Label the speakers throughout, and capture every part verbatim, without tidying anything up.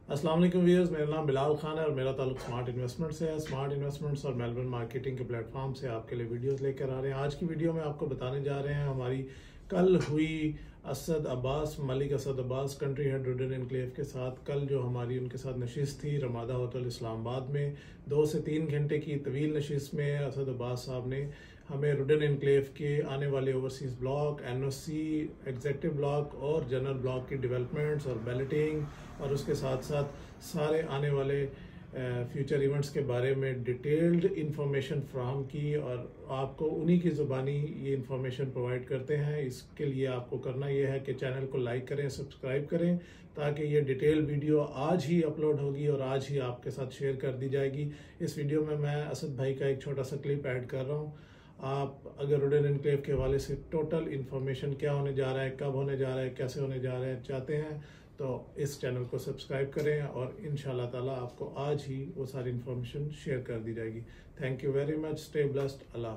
Speaker 1: अस्सलाम वालेकुम व्यूअर्स, मेरा नाम बिलाल खान है और मेरा ताल्लुक स्मार्ट इन्वेस्टमेंट से है। स्मार्ट इन्वेस्टमेंट्स और मेलबर्न मार्केटिंग के प्लेटफॉर्म से आपके लिए वीडियोस लेकर आ रहे हैं। आज की वीडियो में आपको बताने जा रहे हैं हमारी कल हुई Asad Abbas Malik Asad Abbas country head Rudn enclave के साथ कल जो हमारी उनके साथ नशिस्त थी रमादा होटल इस्लामाबाद में। दो से तीन घंटे की तवील नशिस्त में असद अब्बास साहब ने हमें रुडन एनक्लेव के आने वाले overseas block, NOC, executive block और जनरल ब्लॉक की डेवलपमेंट्स और बैलेटिंग और उसके साथ साथ सारे आने वाले फ्यूचर इवेंट्स के बारे में डिटेल्ड इंफॉर्मेशन फ्राहम की और आपको उन्हीं की ज़ुबानी ये इंफॉर्मेशन प्रोवाइड करते हैं। इसके लिए आपको करना ये है कि चैनल को लाइक करें, सब्सक्राइब करें ताकि ये डिटेल वीडियो आज ही अपलोड होगी और आज ही आपके साथ शेयर कर दी जाएगी। इस वीडियो में मैं असद भाई का एक छोटा सा क्लिप ऐड कर रहा हूँ। आप अगर रुडन एनक्लेव के हवाले से टोटल इन्फॉर्मेशन क्या होने जा रहा है, कब होने जा रहा है, कैसे होने जा रहा है चाहते हैं तो इस चैनल को सब्सक्राइब करें और इंशाल्लाह ताला आपको आज ही वो सारी इन्फॉर्मेशन शेयर कर दी जाएगी। Thank you very much, stay blessed, अल्लाह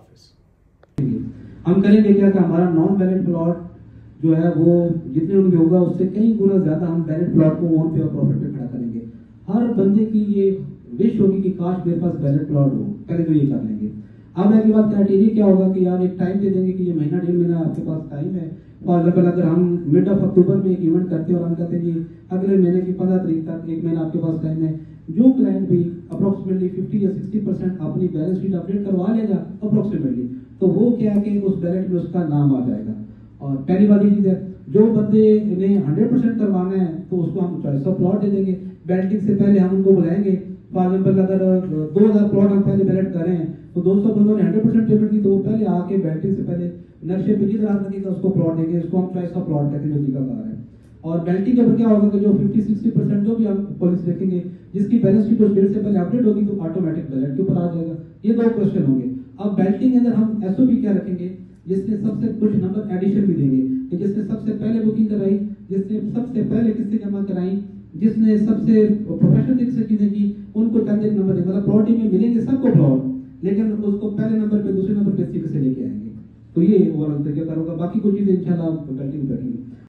Speaker 1: हाफिज।
Speaker 2: हम करेंगे क्या कि हमारा नॉन बैलेंस प्लॉट जो है वो जितने उनके होगा उससे कई गुना ज्यादा हम बैलेंस प्लॉट को ओन पे और प्रॉफिट पे खड़ा करेंगे। हर बंदे की ये विश होगी कि काश मेरे पास बैलेंस प्लॉट हो, पहले तो ये कर लेंगे। अब आगे बात क्राइटेरिया क्या होगा कि यार एक टाइम दे देंगे कि ये महीना डेढ़ महीना आपके पास टाइम है। फॉर एग्जाम्पल अगर हम मिड ऑफ अक्टूबर में एक इवेंट करते हैं और हम कहते हैं कि अगले महीने की पंद्रह तारीख तक एक महीना आपके पास टाइम है, जो क्लाइंट भी अप्रोक्सीमेटली फिफ्टी या सिक्सटी परसेंट अपनी बैलेंस शीट अपडेट करवा लेगा अप्रोक्सीमेटली, तो वो क्या है कि उस बैलेंस में उसका नाम आ जाएगा। और पहली वाली चीज है, जो बंदे ने हंड्रेड परसेंट करवाना है तो उसको हम चॉइस ऑफ प्लॉट दे देंगे। बैलेटिंग से पहले हम उनको बुलाएंगे। फॉर एग्जाम्पल अगर दो हजार प्लॉट हम पहले बैलेट कर रहे हैं तो दोस्तों बंदों ने हंड्रेड परसेंट पेमेंट की तो वो पहले आके बैलेटिंग से पहले नक्शे पे जिधर आ सकेगा उसको प्लॉट देंगे। इसको हम चॉइस ऑफ प्लॉट कहते हैं जो तरीकाकार है। और बैलेटिंग के ऊपर क्या होगा कि जो फिफ्टी सिक्सटी परसेंट जो भी हम पॉलिसी देखेंगे जिसकी बैलेंस शीट उस डेट से पहले अपडेट होगी तो ऑटोमेटिक बैलेट के ऊपर आ जाएगा। ये दो क्वेश्चन होंगे। अब बैलेटिंग के अंदर हम एसओपी क्या रखेंगे, जिसने सबसे कुछ नंबर एडिशन भी देंगे कि जिसने सबसे पहले बुकिंग कराई, जिसने सबसे पहले किस्तें जमा कराई, जिसने सबसे प्रोफेशनल तरीके से चीजें की, उनको चंद एक नंबर देंगे। मतलब प्लॉटिंग में मिलेंगे सबको प्लॉट, लेकिन उसको पहले नंबर पे दूसरे नंबर पे इस तरीके से लेके आएंगे। तो ये ओवरऑल तरीका होगा। बाकी कुछ चीजें इंशाल्लाह बैलेटिंग बैठेंगे।